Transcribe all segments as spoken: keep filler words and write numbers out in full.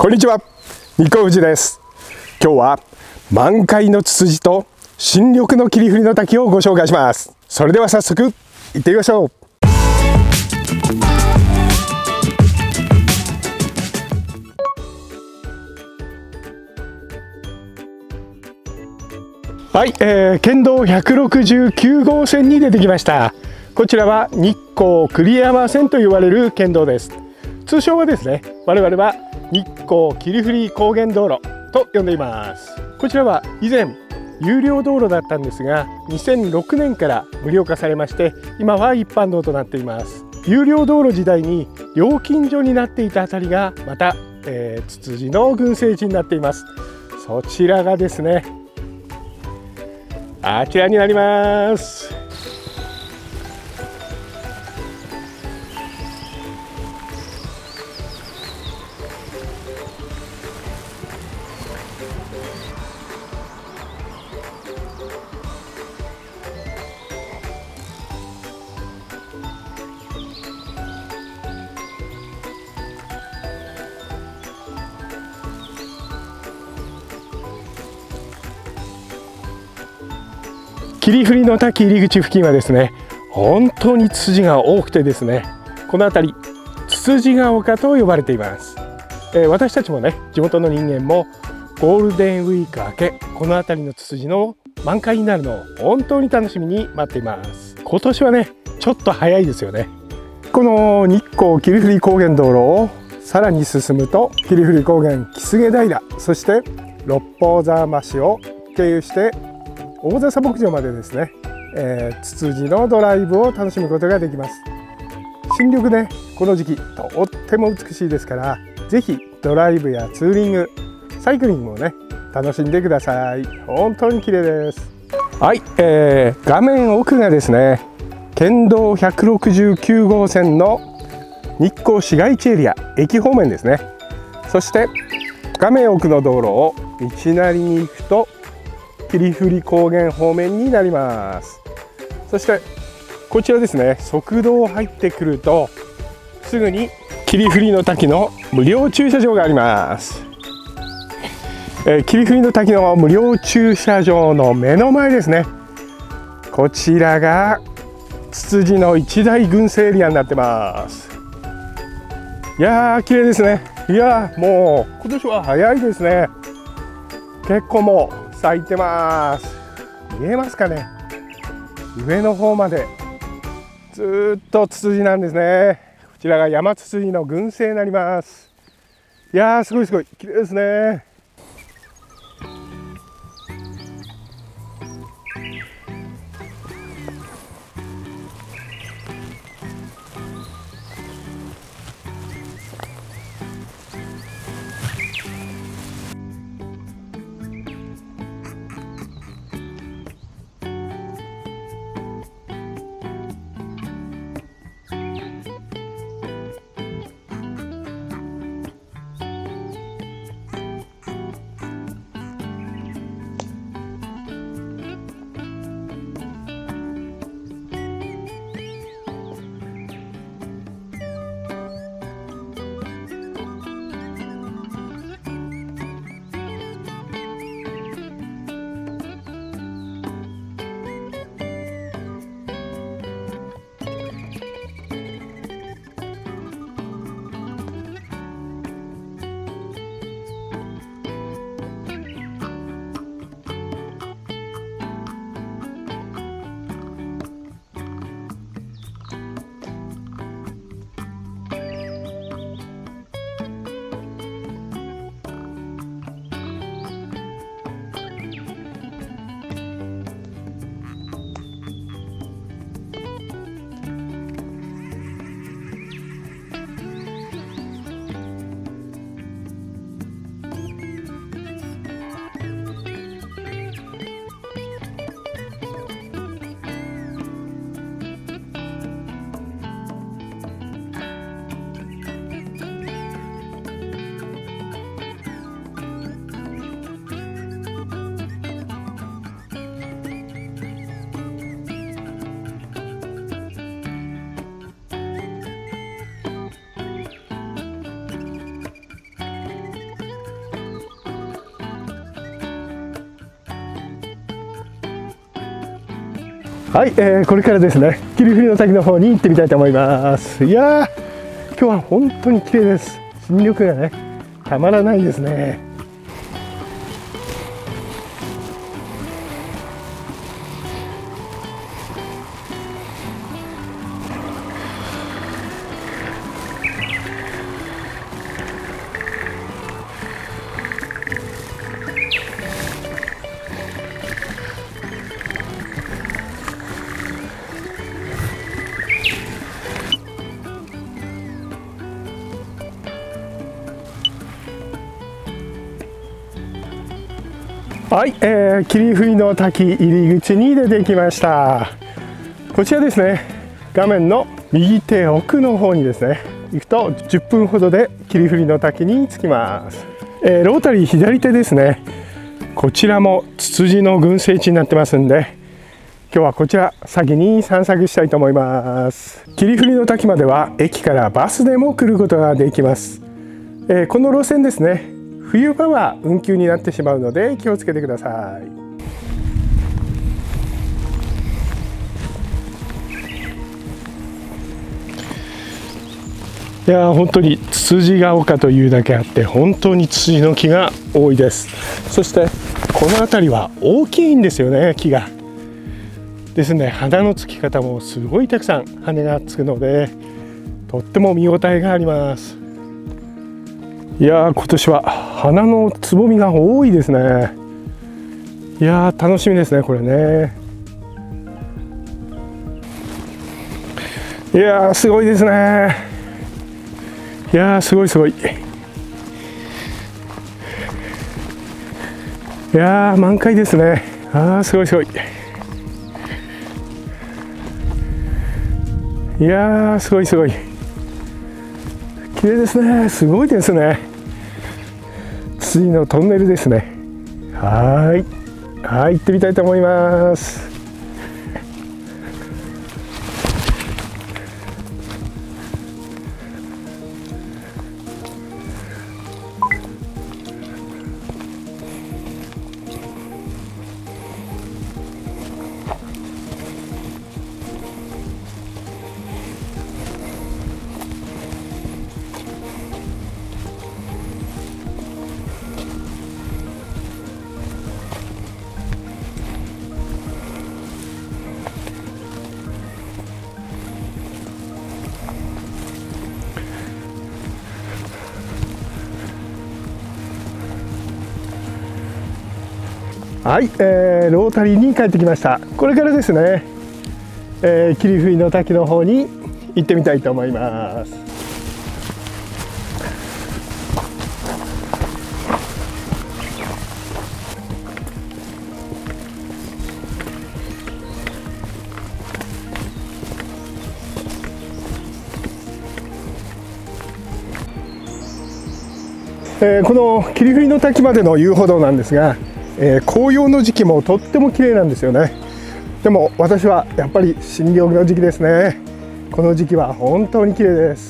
こんにちは、日光富士です。今日は満開のツツジと新緑の霧降りの滝をご紹介します。それでは早速行ってみましょう。はい、えー、県道ひゃくろくじゅうきゅうごうせんに出てきました。こちらは日光栗山線と言われる県道です。通称はですね、我々は日光霧降高原道路と呼んでいます。こちらは以前有料道路だったんですが、にせんろくねんから無料化されまして、今は一般道となっています。有料道路時代に料金所になっていたあたりがまた、えー、ツツジの群生地になっています。そちらがですね、あちらになります。霧降の滝入り口付近はですね、本当にツツジが多くてですね、この辺りツツジが丘と呼ばれています。えー、私たちもね、地元の人間もゴールデンウィーク明け、この辺りのツツジの満開になるのを本当に楽しみに待っています。今年はね、ちょっと早いですよね。この日光霧降高原道路をさらに進むと、霧降高原木菅平、そして六甲沢橋を経由して大笹牧場までですね、えー、ツツジのドライブを楽しむことができます。新緑ね、この時期とっても美しいですから、ぜひドライブやツーリング、サイクリングもね、楽しんでください。本当に綺麗です。はい、えー、画面奥がですね、県道ひゃくろくじゅうきゅうごうせんの日光市街地エリア、駅方面ですね。そして画面奥の道路を道なりに行くと霧降高原方面になります。そしてこちらですね、側道を入ってくるとすぐに霧降の滝の無料駐車場があります。えー、霧降の滝の無料駐車場の目の前ですね、こちらがツツジの一大群生エリアになってます。いやー綺麗ですね。いやーもう今年は早いですね。結構もう咲いてます。見えますかね、上の方までずーっとツツジなんですね。こちらが山ツツジの群生になります。いやーすごいすごい綺麗ですね。 はい、えー、これからですね霧降の滝の方に行ってみたいと思います。いやー今日は本当に綺麗です。新緑がねたまらないですね。はい、えー、霧降の滝入り口に出てきました。こちらですね、画面の右手奥の方にですね行くとじゅっぷんほどで霧降の滝に着きます。えー、ロータリー左手ですね、こちらもツツジの群生地になってますんで、今日はこちら先に散策したいと思います。霧降の滝までは駅からバスでも来ることができます。えー、この路線ですね、冬場は運休になってしまうので気をつけてください。いやー本当にツツジが丘というだけあって本当にツツジの木が多いです。そしてこの辺りは大きいんですよね、木が。ですね、花のつき方もすごいたくさん羽がつくのでとっても見応えがあります。いやー今年は花のつぼみが多いですね。いやー楽しみですねこれね。いやーすごいですね。いやーすごいすごい。いやー満開ですね。あーすごいすごい。いやーすごいすごい。綺麗ですね。すごいですね。次のトンネルですね。はい、はい、行ってみたいと思います。はい、えー、ロータリーに帰ってきました。これからですね、えー、霧降の滝の方に行ってみたいと思います。えー、この霧降の滝までの遊歩道なんですが、えー、紅葉の時期もとっても綺麗なんですよね。でも私はやっぱり新緑の時期ですね。この時期は本当に綺麗です。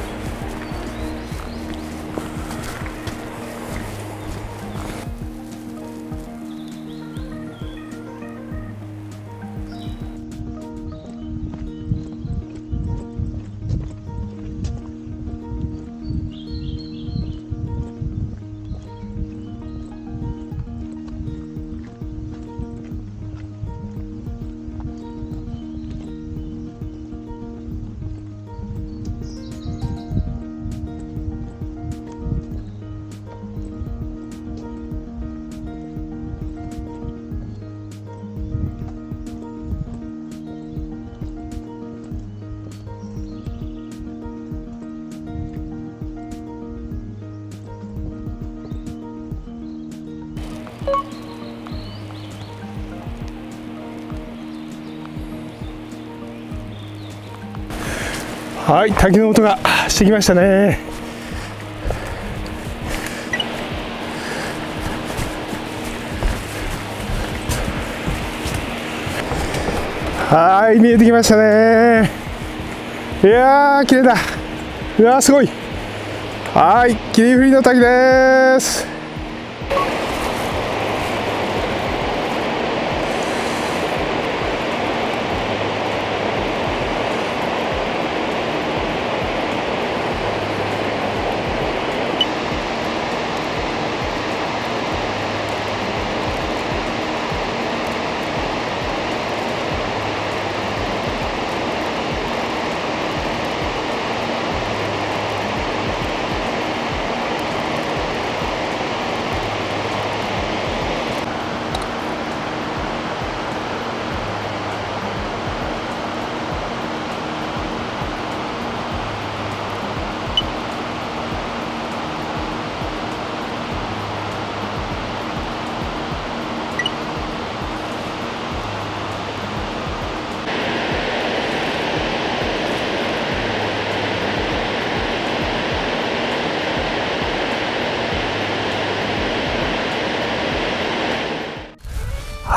はい、滝の音がしてきましたね。はい、見えてきましたね。いやー綺麗だ。うわーすごい。はい、霧降の滝です。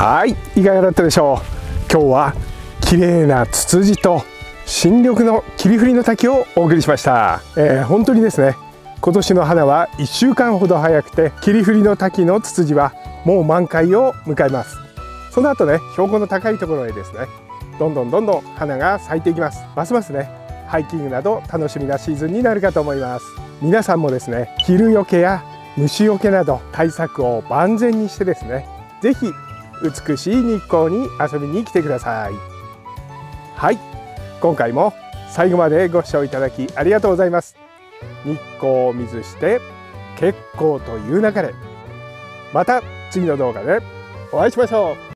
はい、いかがだったでしょう。今日は綺麗なツツジと新緑の霧降りの滝をお送りしました。えー、本当にですね、今年の花はいっしゅうかんほど早くて、霧降りの滝のツツジはもう満開を迎えます。その後ね、標高の高いところへですね、どんどんどんどん花が咲いていきます。ますますね、ハイキングなど楽しみなシーズンになるかと思います。皆さんもですね、昼よけや虫よけなど対策を万全にしてですね、是非美しい日光に遊びに来てください。はい、今回も最後までご視聴いただきありがとうございます。日光を見ずして結構という流れ、また次の動画でお会いしましょう。